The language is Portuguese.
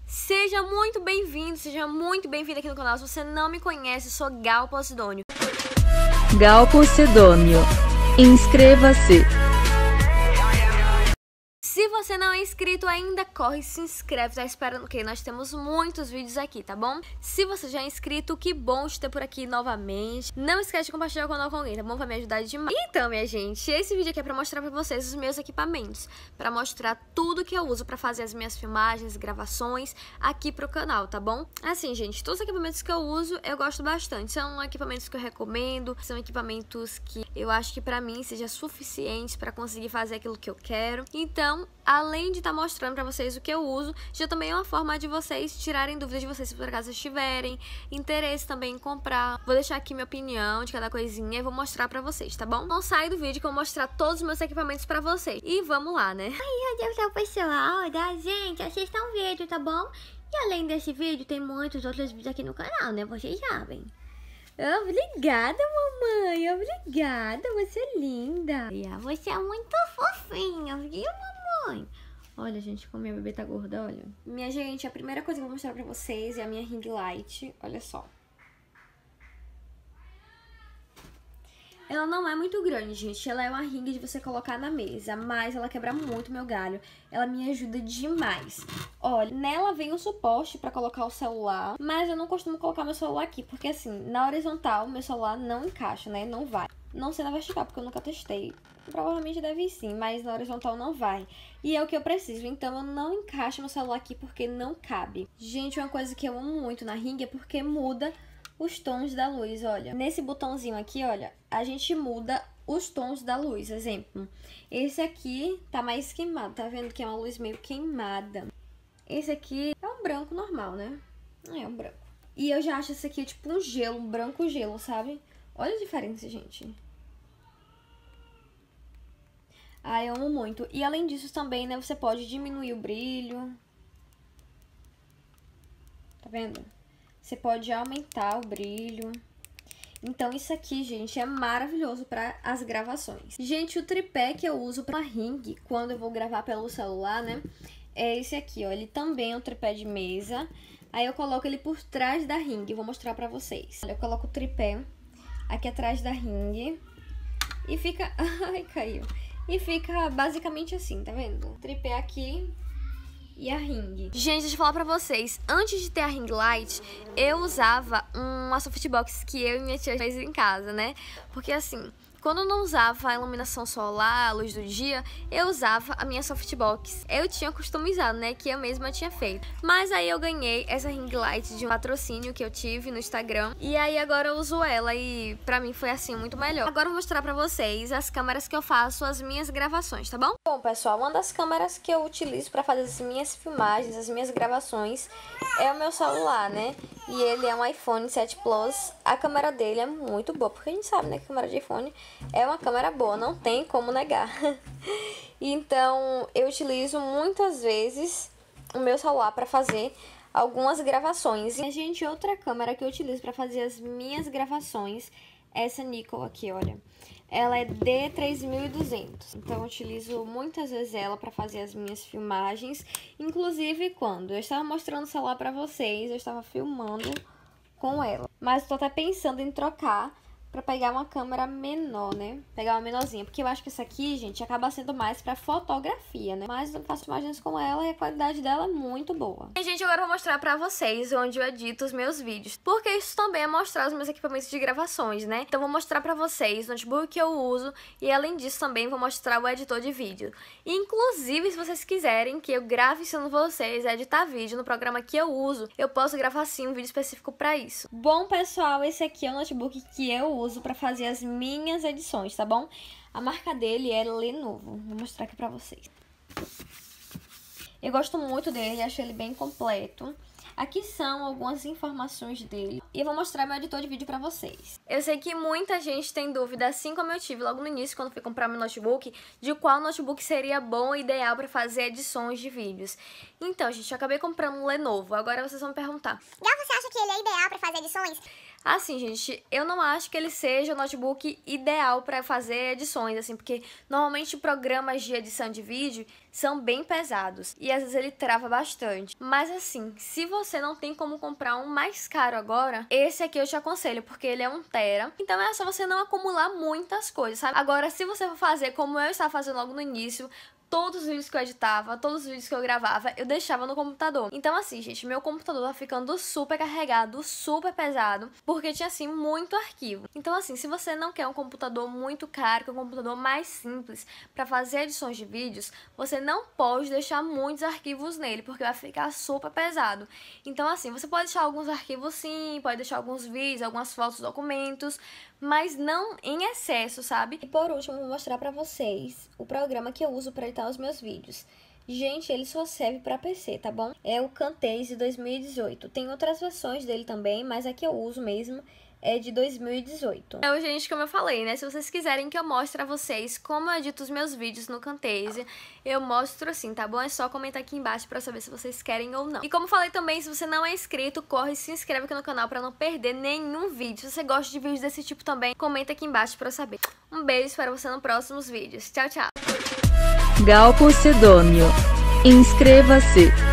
Seja muito bem-vindo, seja muito bem-vindo aqui no canal. Se você não me conhece, eu sou Gal Posidônio. Gal Posidônio, inscreva-se! Se você não é inscrito ainda, corre e se inscreve, tá esperando o quê? Nós temos muitos vídeos aqui, tá bom? Se você já é inscrito, que bom te ter por aqui novamente. Não esquece de compartilhar o canal com alguém, tá bom? Vai me ajudar demais. Então, minha gente, esse vídeo aqui é pra mostrar pra vocês os meus equipamentos, pra mostrar tudo que eu uso pra fazer as minhas filmagens, gravações aqui pro canal, tá bom? Assim, gente, todos os equipamentos que eu uso, eu gosto bastante. São equipamentos que eu recomendo, são equipamentos que eu acho que pra mim seja suficientes pra conseguir fazer aquilo que eu quero. Então, além de estar mostrando pra vocês o que eu uso, já também é uma forma de vocês tirarem dúvidas de vocês, se por acaso vocês tiverem interesse também em comprar. Vou deixar aqui minha opinião de cada coisinha e vou mostrar pra vocês, tá bom? Não sai do vídeo que eu vou mostrar todos os meus equipamentos pra vocês. E vamos lá, né? Ai, meu Deus, pessoal, gente, assista um vídeo, tá bom? E além desse vídeo, tem muitos outros vídeos aqui no canal, né? Vocês sabem. Obrigada, mamãe. Obrigada. Você é linda. Você é muito fofinha, viu, mamãe? Olha, gente, como minha bebê tá gorda, olha. Minha gente, a primeira coisa que eu vou mostrar pra vocês é a minha ring light. Olha só. Ela não é muito grande, gente. Ela é uma ring de você colocar na mesa, mas ela quebra muito meu galho. Ela me ajuda demais. Olha, nela vem o suporte pra colocar o celular, mas eu não costumo colocar meu celular aqui, porque assim, na horizontal, meu celular não encaixa, né? Não vai. Não sei na vertical, porque eu nunca testei. Provavelmente deve ir sim, mas na horizontal não vai. E é o que eu preciso, então eu não encaixo meu celular aqui porque não cabe. Gente, uma coisa que eu amo muito na ring é porque muda os tons da luz, olha. Nesse botãozinho aqui, olha, a gente muda os tons da luz. Exemplo, esse aqui tá mais queimado, tá vendo que é uma luz meio queimada. Esse aqui é um branco normal, né? É um branco. E eu já acho esse aqui tipo um gelo, um branco gelo, sabe? Olha a diferença, gente. Ah, eu amo muito. E além disso também, né, você pode diminuir o brilho. Tá vendo? Você pode aumentar o brilho. Então isso aqui, gente, é maravilhoso para as gravações. Gente, o tripé que eu uso para ring, quando eu vou gravar pelo celular, né, é esse aqui, ó. Ele também é um tripé de mesa. Aí eu coloco ele por trás da ring. Vou mostrar para vocês. Olha, eu coloco o tripé aqui atrás da ring e fica... Ai, caiu. E fica basicamente assim, tá vendo? O tripé aqui e a ring. Gente, deixa eu falar pra vocês. Antes de ter a ring light, eu usava uma softbox que eu e minha tia fez em casa, né? Porque assim, quando eu não usava a iluminação solar, a luz do dia, eu usava a minha softbox. Eu tinha customizado, né? Que eu mesma tinha feito. Mas aí eu ganhei essa ring light de um patrocínio que eu tive no Instagram. E aí agora eu uso ela e pra mim foi assim muito melhor. Agora eu vou mostrar pra vocês as câmeras que eu faço as minhas gravações, tá bom? Bom, pessoal, uma das câmeras que eu utilizo pra fazer as minhas filmagens, as minhas gravações, é o meu celular, né? E ele é um iPhone 7 Plus. A câmera dele é muito boa, porque a gente sabe, né, que a câmera de iPhone é uma câmera boa, não tem como negar. Então, eu utilizo muitas vezes o meu celular para fazer algumas gravações. E, gente, outra câmera que eu utilizo para fazer as minhas gravações é essa Nikon aqui, olha. Ela é D3200, então eu utilizo muitas vezes ela para fazer as minhas filmagens. Inclusive, quando eu estava mostrando o celular para vocês, eu estava filmando com ela. Mas tô até pensando em trocar pra pegar uma câmera menor, né? Pegar uma menorzinha. Porque eu acho que essa aqui, gente, acaba sendo mais pra fotografia, né? Mas eu faço imagens com ela e a qualidade dela é muito boa. E, gente, agora eu vou mostrar pra vocês onde eu edito os meus vídeos. Porque isso também é mostrar os meus equipamentos de gravações, né? Então, eu vou mostrar pra vocês o notebook que eu uso. E, além disso, também vou mostrar o editor de vídeo. Inclusive, se vocês quiserem que eu grave ensinando vocês a editar vídeo no programa que eu uso, eu posso gravar, sim, um vídeo específico pra isso. Bom, pessoal, esse aqui é o notebook que eu uso para fazer as minhas edições, tá bom? A marca dele é Lenovo. Vou mostrar aqui pra vocês. Eu gosto muito dele, acho ele bem completo. Aqui são algumas informações dele. e eu vou mostrar meu editor de vídeo pra vocês. Eu sei que muita gente tem dúvida, assim como eu tive logo no início, quando fui comprar meu notebook, de qual notebook seria bom e ideal pra fazer edições de vídeos. Então, gente, eu acabei comprando um Lenovo. Agora vocês vão me perguntar: Gal, você acha que ele é ideal pra fazer edições? Assim, gente, eu não acho que ele seja o notebook ideal para fazer edições, assim, porque normalmente programas de edição de vídeo são bem pesados e às vezes ele trava bastante. Mas assim, se você não tem como comprar um mais caro agora, esse aqui eu te aconselho, porque ele é 1 TB, então é só você não acumular muitas coisas, sabe? Agora, se você for fazer como eu estava fazendo logo no início, todos os vídeos que eu editava, todos os vídeos que eu gravava, eu deixava no computador. Então assim, gente, meu computador tá ficando super carregado, super pesado, porque tinha assim muito arquivo. Então assim, se você não quer um computador muito caro, quer um computador mais simples para fazer edições de vídeos, você não pode deixar muitos arquivos nele, porque vai ficar super pesado. Então assim, você pode deixar alguns arquivos sim, pode deixar alguns vídeos, algumas fotos, documentos, mas não em excesso, sabe? E por último, eu vou mostrar pra vocês o programa que eu uso pra editar os meus vídeos. Gente, ele só serve pra PC, tá bom? É o Camtasia 2018. Tem outras versões dele também, mas a que eu uso mesmo é de 2018. Então, gente, como eu falei, né? Se vocês quiserem que eu mostre a vocês como eu edito os meus vídeos no Camtasia, eu mostro assim, tá bom? É só comentar aqui embaixo pra saber se vocês querem ou não. E como falei também, se você não é inscrito, corre e se inscreve aqui no canal pra não perder nenhum vídeo. Se você gosta de vídeos desse tipo também, comenta aqui embaixo pra eu saber. Um beijo, espero você nos próximos vídeos. Tchau, tchau! Gal com Sidônio. Inscreva-se.